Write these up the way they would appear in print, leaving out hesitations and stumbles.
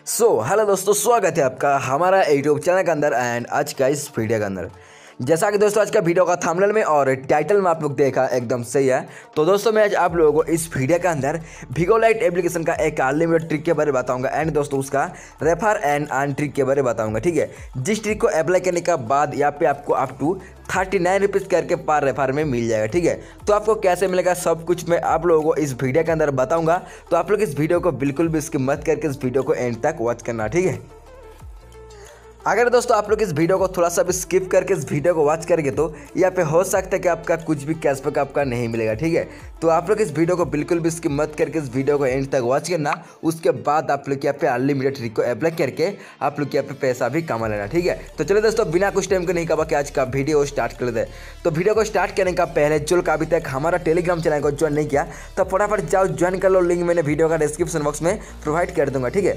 Hello दोस्तों, स्वागत है आपका हमारा यूट्यूब चैनल के अंदर एंड आज का इस वीडियो के अंदर। जैसा कि दोस्तों आज का वीडियो का थंबनेल में और टाइटल में आप लोग देखा एकदम सही है। तो दोस्तों मैं आज आप लोगों को इस वीडियो के अंदर वीगो लाइट एप्लीकेशन का एक अनलिमिटेड ट्रिक के बारे में बताऊंगा एंड दोस्तों उसका रेफर एंड अर्न ट्रिक के बारे में बताऊंगा। ठीक है, जिस ट्रिक को अप्लाई करने के बाद यहाँ पे आपको अप टू 39 रुपीज़ करके पर रेफर में मिल जाएगा। ठीक है, तो आपको कैसे मिलेगा सब कुछ मैं आप लोगों को इस वीडियो के अंदर बताऊंगा। तो आप लोग इस वीडियो को बिल्कुल भी स्किप मत करके इस वीडियो को एंड तक वॉच करना। ठीक है, अगर दोस्तों आप लोग इस वीडियो को थोड़ा सा भी स्किप करके इस वीडियो को वॉच करेंगे तो यहाँ पे हो सकता है कि आपका कुछ भी कैशबैक आपका नहीं मिलेगा। ठीक है, तो आप लोग इस वीडियो को बिल्कुल भी स्किप मत करके इस वीडियो को एंड तक वॉच करना। उसके बाद आप लोग यहाँ पे अनलिमिटेड ट्रिक को अप्लाई करके आप लोग यहाँ पे पैसा भी कमा लेना। ठीक है, तो चलो दोस्तों बिना कुछ टाइम को नहीं कहा कि आज का वीडियो स्टार्ट कर दे। तो वीडियो को स्टार्ट करने का पहले जो लोग अभी तक हमारा टेलीग्राम चैनल को ज्वाइन नहीं किया तो फटाफट जाओ ज्वाइन कर लो। लिंक मैंने वीडियो का डिस्क्रिप्शन बॉक्स में प्रोवाइड कर दूंगा। ठीक है,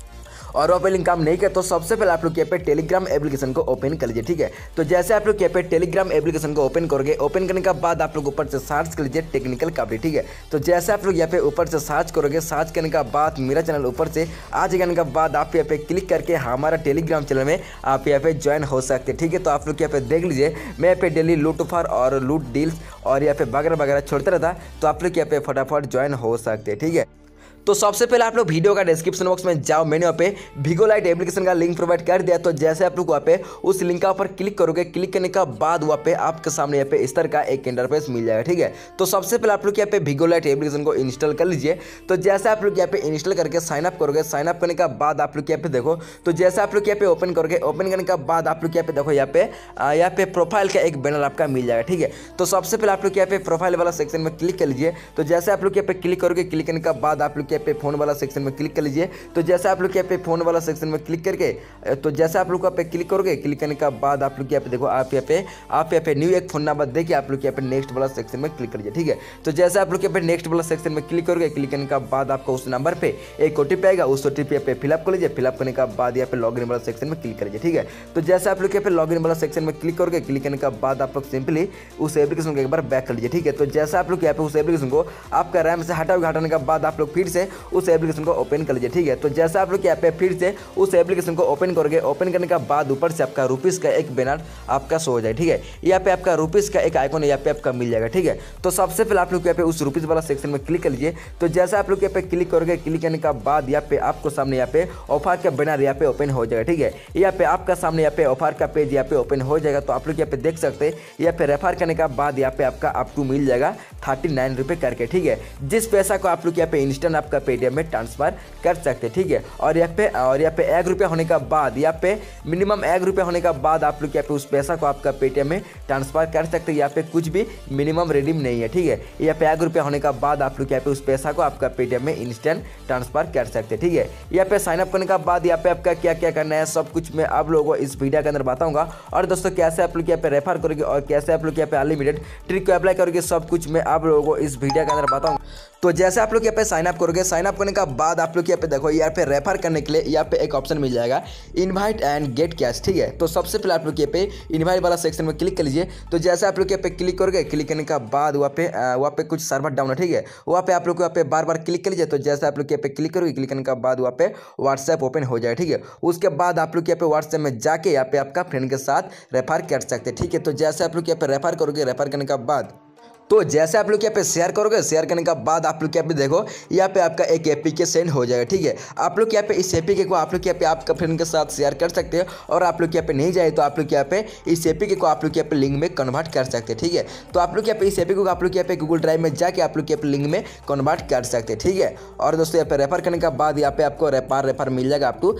और वो लिंक काम नहीं किया तो सबसे पहले आप लोग यहाँ पे टेलीग्राम एप्लीकेशन को ओपन कर लीजिए। ठीक है, तो जैसे आप लोग यहाँ पे टेलीग्राम एप्लीकेशन को ओपन करोगे, ओपन करने के बाद आप लोग ऊपर से सर्च कर लीजिए टेक्निकल कबड्डी। ठीक है, तो जैसे आप लोग यहाँ पे ऊपर से सर्च करोगे, सर्च करने के बाद मेरा चैनल ऊपर से आ जाने के बाद आप यहाँ पे क्लिक करके हमारा टेलीग्राम चैनल में आप यहाँ पे ज्वाइन हो सकते हैं। ठीक है, तो आप लोग यहाँ पे देख लीजिए मैं यहाँ पे डेली लूट ऑफर और लूट डील्स और यहाँ पे वगैरह वगैरह छोड़ता रहता, तो आप लोग यहाँ पे फटाफट ज्वाइन हो सकते हैं। ठीक है, तो सबसे पहले आप लोग वीडियो का डिस्क्रिप्शन बॉक्स में जाओ, मैंने वहाँ पे वीगो लाइट एप्लीकेशन का लिंक प्रोवाइड कर दिया। तो जैसे आप लोग वहाँ पे उस लिंक का ऊपर क्लिक करोगे, क्लिक करने के बाद वहाँ पे आपके सामने यहाँ पे इस तरह का एक इंटरफेस मिल जाएगा। ठीक है, तो सबसे पहले आप लोग यहाँ पे वीगो लाइट एप्लीकेशन को इंस्टॉल कर लीजिए। तो जैसे आप लोग यहाँ पे इंस्टॉल करके साइन अप करोगे, साइन अप करने के बाद आप लोग यहाँ पे देखो, तो जैसे आप लोग यहाँ पे ओपन करोगे, ओपन करने के बाद आप लोग यहाँ पे देखो, यहाँ पे प्रोफाइल का एक बैनर आपका मिल जाएगा। ठीक है, तो सबसे पहले आप लोग यहाँ पे प्रोफाइल वाला सेक्शन में क्लिक कर लीजिए। तो जैसे आप लोग यहाँ पे क्लिक करोगे, क्लिक करने के बाद आप लोग यहाँ पे फोन वाला सेक्शन में क्लिक कर लीजिए। तो जैसे आप लोग यहाँ पे फोन वाला सेक्शन में क्लिक करके, तो जैसे आप लोग यहाँ पे क्लिक करोगे, क्लिक करने के बाद आप लोग यहाँ पे देखो, आप यहाँ पे न्यू एक फोन नंबर देके आप लोग यहाँ पे नेक्स्ट वाला सेक्शन में क्लिक करिए। ठीक है, तो जैसे आप लोग यहाँ पे नेक्स्ट वाला सेक्शन में क्लिक करोगे, क्लिक करने के बाद आपको उस नंबर पे एक OTP आएगा, उस OTP पे फिलअप कर लीजिए। फिलअप करने के बाद यहाँ पे लॉगिन वाला सेक्शन में क्लिक करिए। ठीक है, तो जैसे आप लोग यहाँ पे लॉगिन वाला सेक्शन में क्लिक करोगे, क्लिक करने के बाद आप लोग सिंपली उस एप्लीकेशन को एक बार बैक कर लीजिए। ठीक है, तो जैसे आप लोग यहाँ पे उस एप्लीकेशन को आपका रैम से हटाने के बाद आप लोग फिर से उस एप्लीकेशन को ओपन कर लीजिए। ठीक है, तो जैसे आप लोग यहाँ पे फिर से उस एप्लीकेशन को ओपन करोगे, ओपन करने के बाद ऊपर से आपका रुपीज़ का एक बैनर आपका शो हो जाए। ठीक है, यहाँ पे आपका रुपीज़ का एक आइकॉन यहाँ पे आपका मिल जाएगा। ठीक है, तो सबसे पहले आप लोग यहाँ पे उस रुपीज़ वाला सेक्शन में क्लिक कर लीजिए। तो जैसे आप लोग यहाँ पे क्लिक करोगे, क्लिक करने के बाद यहाँ पे आपको सामने यहाँ पे ऑफर का बैनर यहाँ पे ओपन हो जाएगा। ठीक है, यहाँ पे आपका सामने यहाँ पे ऑफर का पेज यहाँ पे ओपन हो जाएगा। तो आप लोग यहाँ पे देख सकते हैं, यहाँ पे रेफर करने के बाद यहाँ पे आपका अप टू मिल जाएगा 39 रुपये करके। ठीक है, जिस पैसा को आप लोग यहाँ पे इंस्टेंट आपका पेटीएम में ट्रांसफर कर सकते हैं। ठीक है, और यहाँ पे 1 रुपया होने का बाद, यहाँ पे मिनिमम 1 रुपया होने का बाद आप लोग यहाँ पे उस पैसा को आपका पेटीएम में ट्रांसफर कर सकते हैं। यहाँ पे कुछ भी मिनिमम रिडीम नहीं है। ठीक है, यहाँ पे 1 रुपया होने का बाद आप लोग यहाँ पे उस पैसा को आपका पेटीएम में इंस्टेंट ट्रांसफर कर सकते हैं। ठीक है, यहाँ पे साइन अप करने का बाद यहाँ पे आपका क्या क्या करना है सब कुछ मैं आप लोगों को इस वीडियो के अंदर बताऊंगा। और दोस्तों कैसे आप लोग यहाँ पे रेफर करोगे और कैसे आप लोग यहाँ पे अनलिमिटेड ट्रिक को अप्लाई करोगे सब कुछ मैं आप लोगों को इस वीडियो के अंदर बताऊंगा। तो जैसे आप लोग यहाँ पे साइन अप करोगे, साइन अप करने का बाद आप लोग यहाँ पे देखो, यहाँ पे रेफर करने के लिए यहाँ पे एक ऑप्शन मिल जाएगा इनवाइट एंड गेट कैश। ठीक है, तो सबसे पहले आप लोग यहाँ पे इनवाइट वाला सेक्शन में क्लिक कर लीजिए। तो जैसे आप लोग यहाँ पे क्लिक करोगे, क्लिक करने का बाद वहाँ पे कुछ सर्वर डाउन है। ठीक है, वहाँ पे आप लोग यहाँ पे बार बार क्लिक कर लीजिए। तो जैसे आप लोग यहाँ पे क्लिक करोगे, क्लिक करने का बाद वहाँ पे व्हाट्सएप ओपन हो जाएगा। ठीक है, उसके बाद आप लोग यहाँ पे व्हाट्सएप में जाके यहाँ पे आपका फ्रेंड के साथ रेफर कर सकते हैं। ठीक है, तो जैसे आप लोग यहाँ पे रेफर करोगे, रेफर करने का बाद तो जैसे आप लोग यहाँ पे शेयर करोगे, शेयर करने का बाद आप लोग यहाँ पे देखो, यहाँ पे आपका एक एपीके सेंड हो जाएगा। ठीक है, आप लोग यहाँ पे इस एपीके को आप लोग यहाँ पे आपका फ्रेंड के साथ शेयर कर सकते हैं। और आप लोग यहाँ पे नहीं जाए तो आप लोग यहाँ पे इस एपीके को आप लोग यहाँ पे लिंक में कन्वर्ट कर सकते हैं। ठीक है, तो आप लोग यहाँ पे इस एपीके को आप लोग यहाँ पे गूगल ड्राइव में जाके आप लोग यहाँ पे लिंक में कन्वर्ट कर सकते हैं। ठीक है, और दोस्तों यहाँ पे रेफर करने का बाद यहाँ पे आपको रेफर मिल जाएगा अप टू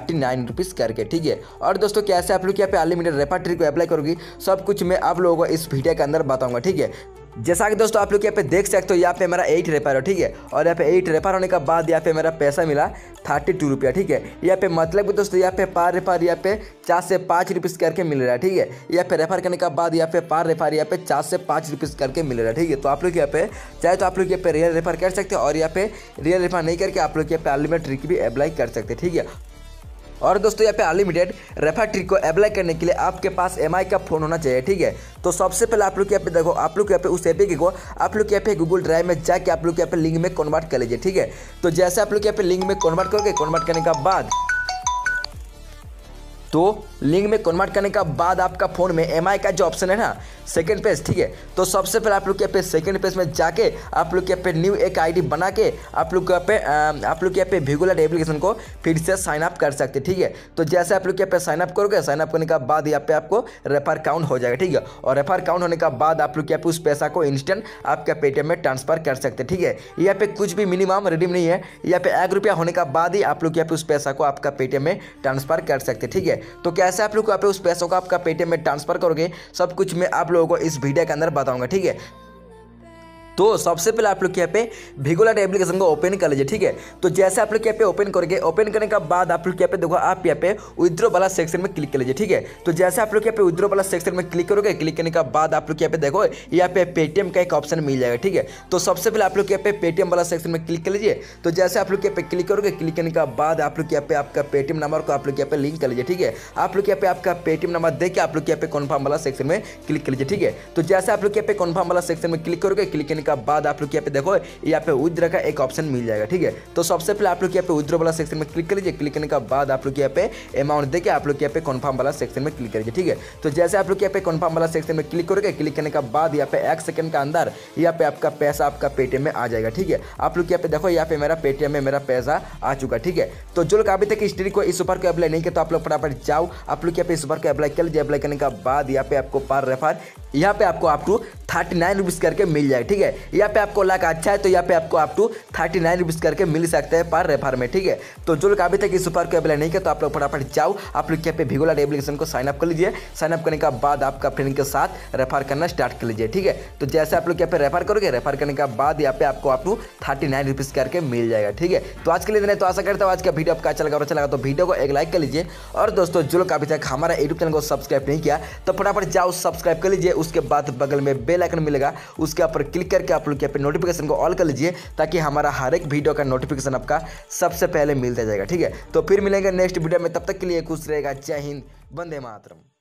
39 रुपीज़ करके। ठीक है, और दोस्तों कैसे आप लोग यहाँ पे अनलिमिटेड रेफर ट्रिक को अप्लाई करोगी सब कुछ मैं आप लोगों को इस वीडियो के अंदर बताऊंगा। ठीक है, जैसा कि दोस्तों आप लोग यहाँ पे देख सकते हो, यहाँ पे मेरा 8 रेफर है। ठीक है, और यहाँ पे 8 रेफर होने के बाद यहाँ पे मेरा पैसा मिला 32 रुपया। ठीक है, यहाँ पे मतलब दोस्तों यहाँ पे पर रेफर यहाँ पे 4 से 5 रुपीज़ करके मिल रहा है। ठीक है, यहाँ पे रेफर करने के बाद यहाँ पे पर रेफर यहाँ पे 4 से 5 रुपीज़ करके मिल रहा है। ठीक है, तो आप लोग यहाँ पे चाहे तो आप लोग यहाँ पे रियल रेफर कर सकते हैं और यहाँ पे रियल रेफर नहीं करके आप लोग यहाँ पे अनलिमिटेड ट्रिक भी अप्लाई कर सकते हैं। ठीक है, और दोस्तों यहाँ पे अनलिमिटेड रेफर ट्रिक को अप्लाई करने के लिए आपके पास एमआई का फ़ोन होना चाहिए, ठीक है। तो सबसे पहले आप लोग यहाँ पे देखो, आप लोग यहाँ पे उस एपीके को आप लोग यहाँ पे गूगल ड्राइव में जाके आप लोग यहाँ पे लिंक में कन्वर्ट कर लीजिए, ठीक है। तो जैसे आप लोग यहाँ पे लिंक में कन्वर्ट करोगे, कन्वर्ट करने का बाद लिंक में कन्वर्ट करने का बाद आपका फ़ोन में एमआई का जो ऑप्शन है ना सेकंड पेज, ठीक है। तो सबसे पहले आप लोग यहाँ पे सेकंड पेज में जाके आप लोग यहाँ पे न्यू एक आईडी बना के आप लोग यहाँ पे वीगोलाइट एप्लीकेशन को फिर से साइन अप कर सकते हैं, ठीक है। तो जैसे आप लोग यहाँ पे साइन अप करोगे, साइन अप करने का बाद यहाँ पे आपको रेफर काउंट हो जाएगा, ठीक है। और रेफर काउंट होने का बाद आप लोग यहाँ पे उस पैसा को इंस्टेंट आपके पेटीएम में ट्रांसफर कर सकते हैं, ठीक है। यहाँ पे कुछ भी मिनिमम रिडीम नहीं है, यहाँ पे ₹1 होने का बाद ही आप लोग यहाँ पे उस पैसा को आपका पेटीएम में ट्रांसफर कर सकते हैं, ठीक है। तो कैसे आप लोग यहाँ पे उस पैसों को आपका पेटीएम में ट्रांसफर करोगे, सब कुछ मैं आप लोगों को इस वीडियो के अंदर बताऊंगा, ठीक है। तो सबसे पहले आप लोग यहाँ पे वीगोलाइट एप्लीकेशन को ओपन कर लीजिए, ठीक है। तो जैसे आप लोग यहाँ पे ओपन करोगे, ओपन करने का बाद आप लोग यहाँ पे देखो, आप यहाँ पे विथड्रॉ वाला सेक्शन में क्लिक कर लीजिए, ठीक है। तो जैसे आप लोग यहाँ पे विथड्रॉ वाला सेक्शन में क्लिक करोगे, क्लिक करने का बाद आप लोग यहाँ पे देखो, यहाँ पे पेटीएम का एक ऑप्शन मिल जाएगा, ठीक है। तो सबसे पहले आप लोग यहाँ पे पेटीएम वाला सेक्शन में क्लिक कर लीजिए। तो जैसे आप लोग यहाँ पे क्लिक करोगे, क्लिक करने का बाद आप लोग यहाँ पे आपका पेटीएम नंबर को आप लोग यहाँ पे लिंक कर लीजिए, ठीक है। आप लोग यहाँ पे आपका पेटीएम नंबर देके आप लोग यहाँ पे कन्फर्म वाला सेक्शन में क्लिक कर लीजिए, ठीक है। तो जैसे आप लोग यहाँ पे कन्फर्म वाला सेक्शन में क्लिक करोगे, क्लिक करने का बाद आप लोग यहाँ पे देखो, यहाँ पे विथड्रॉ का एक ऑप्शन मिल जाएगा, ठीक है। तो सबसे पहले आप लोग यहाँ पे विथड्रॉ वाला सेक्शन में क्लिक कर लीजिए। क्लिक करने का बाद आप लोग यहाँ पे अमाउंट देके आप लोग यहाँ पे कन्फर्म वाला सेक्शन में क्लिक करिए, ठीक है। तो जैसे आप लोग यहाँ पे कन्फर्म वाला सेक्शन में क्लिक करोगे, क्लिक करने का बाद यहाँ पे 1 सेकंड का अंदर यहाँ पे आपका पैसा आपका पेटीएम में आ जाएगा, ठीक है। आप लोग यहाँ पे देखो, यहाँ पे मेरा पेटीएम में मेरा पैसा आ चुका, ठीक है। तो जो लोग अभी तक इस ट्रिक को इस ऑफर को अप्लाई नहीं किया, तो आप लोग फटाफट जाओ, आप लोग यहाँ पे इस ऑफर को अप्लाई कर लीजिए। अप्लाई करने का बाद यहाँ पे आपको पर रेफर यहाँ पे आपको अप टू 39 रुपीज़ करके मिल जाएगा, ठीक है। यहाँ पे आपको लक अच्छा है तो यहाँ पे आपको अप टू 39 रुपीज़ करके मिल सकते हैं पर रेफर में, ठीक है। तो जो लोग अभी तक इस ऑफर को अप्लाई नहीं किया, तो आप लोग फटाफट जाओ, आप लोग यहाँ पे वीगोलाइट एप्लीकेशन को साइन अप कर लीजिए। साइन अप करने का बाद आपका फ्रेंड के साथ रेफर करना स्टार्ट कर लीजिए, ठीक है। तो जैसे आप लोग यहाँ पे रेफर करोगे, रेफर करने का बाद यहाँ पे आपको अप टू 39 रुपीज़ करके मिल जाएगा, ठीक है। तो आज के लिए तो आशा करता हूँ आज का वीडियो आपका अच्छा लगा, और अच्छा लगा तो वीडियो को एक लाइक कर लीजिए। और दोस्तों जो लोग अभी तक हमारा यूट्यूब चैनल को सब्सक्राइब नहीं किया, तो फटाफट जाओ सब्सक्राइब कर लीजिए। उसके बाद बगल में बेल आइकन मिलेगा, उसके ऊपर क्लिक करके आप लोग यहाँ पे नोटिफिकेशन को ऑल कर लीजिए, ताकि हमारा हर एक वीडियो का नोटिफिकेशन आपका सबसे पहले मिलता जाएगा, ठीक है। तो फिर मिलेंगे नेक्स्ट वीडियो में, तब तक के लिए खुश रहेगा। जय हिंद, वंदे मातरम।